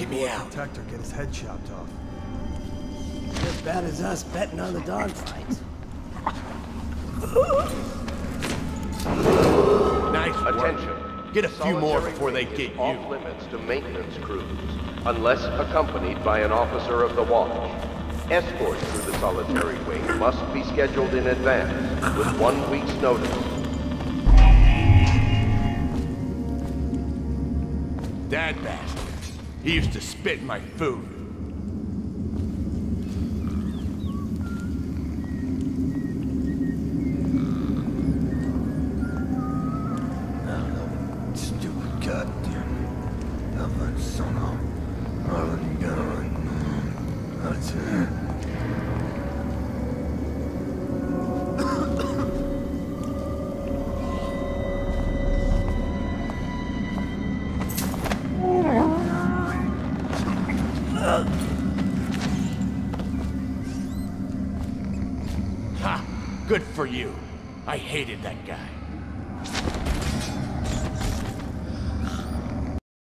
Get me out. Protector, get his head chopped off. As bad as us betting on the dogfight. Nice work. Attention. Get a few more before they get you. Off limits to maintenance crews, unless accompanied by an officer of the watch. Escorts through the solitary wing must be scheduled in advance, with 1 week's notice. That bastard. He used to spit in my food. Ha! Good for you. I hated that guy.